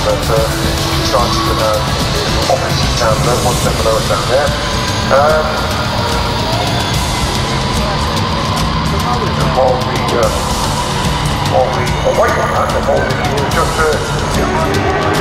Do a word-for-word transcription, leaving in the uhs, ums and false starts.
but uh, decided to go opposite down there, one step below us down there. Um, and while we, uh, while we await on that, and while we just uh,